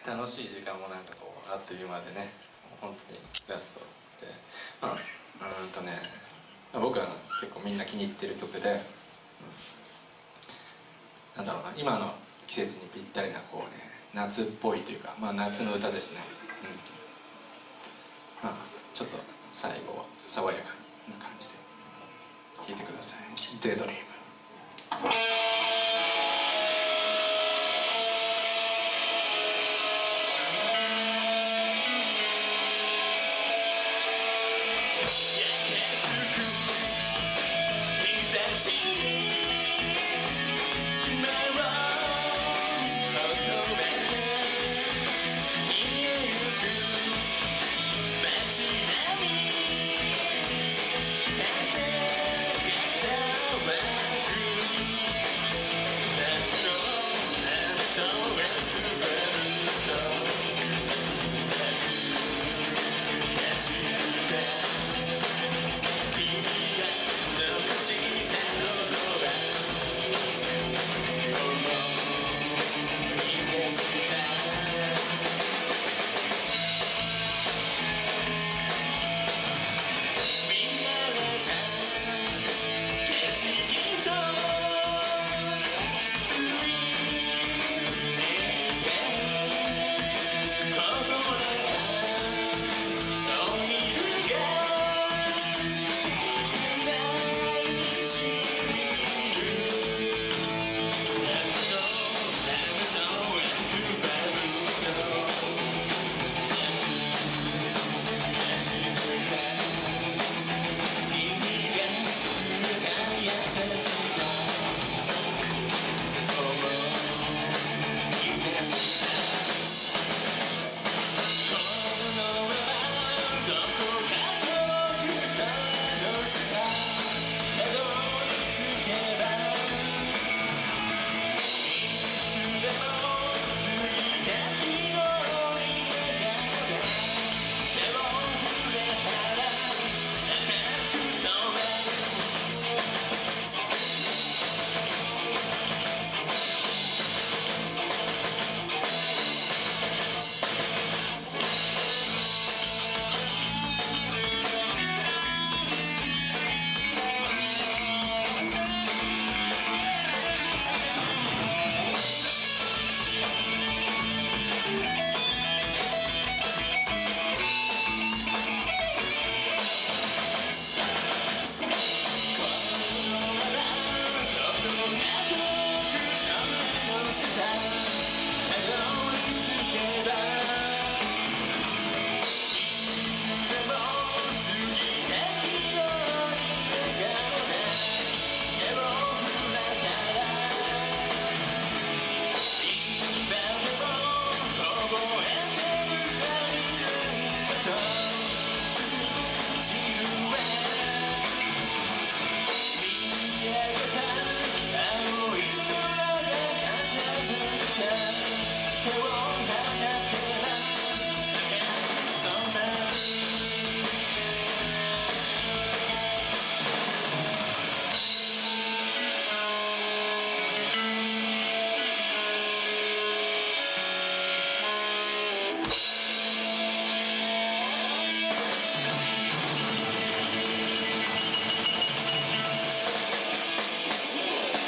楽しい時間もなんかこうあっという間でね、本当にラストで、僕らの結構みんな気に入ってる曲で、なんだろうな、今の季節にぴったりなこうね、夏っぽいというか、夏の歌ですね。ちょっと最後は爽やかな感じで聴いてください。デイドリーム。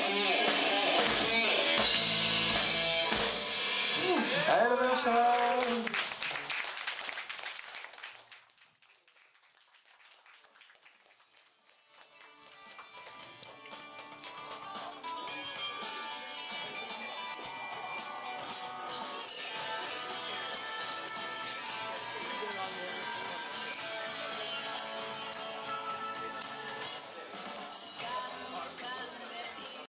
ありがとうございました。